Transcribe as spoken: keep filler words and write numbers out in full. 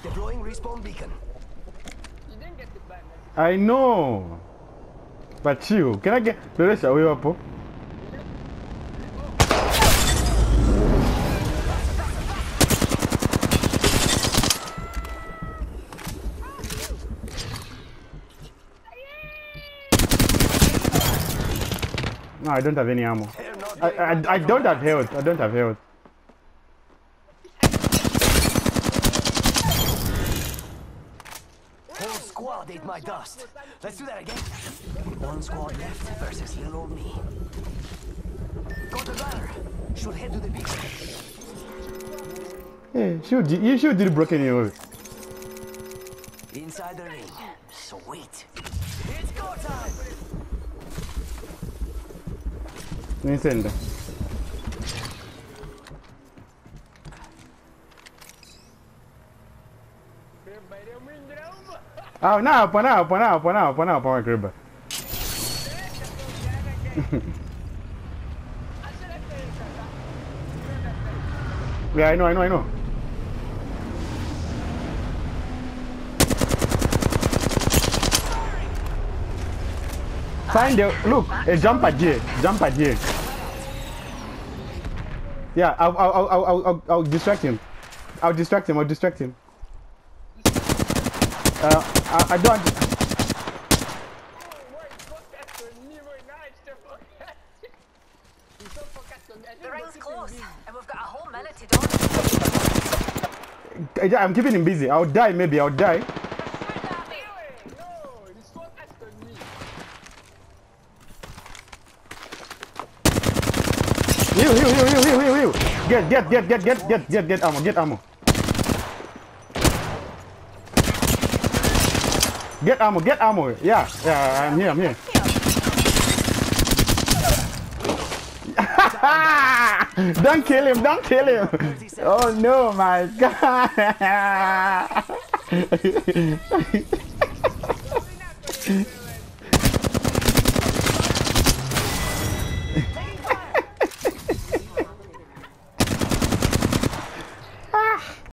Deploying respawn beacon. You didn't get the ban. I know. But you, can I get the rest away up? No, I don't have any ammo. I, I, I don't have health. I don't have health. Whole squad ate my dust. Let's do that again. One squad left versus little old me. Got the banner. Should head to the beacon. Hey, shoot, you should do broken you. Inside the ring. Sweet. It's go time. Nintendo. Oh, now, pon out, pon out, pon out, pon out, pon out, Yeah, I know, I know, I know. Find the look, a jump at here, jump at here. Yeah, I'll, I'll, I'll, I'll, I'll, I'll distract him. I'll distract him. I'll distract him. Uh, I, I don't. The ring's close, and we've got a whole minute to do. I'm keeping him busy. I'll die, maybe. I'll die. Heal, heal, heal, heal, heal, heal, heal. Get, get, get, get, get, get, get, get ammo, get ammo. Get ammo, get ammo. Yeah, yeah, I'm here, I'm here. Don't kill him, don't kill him. Oh no, my God.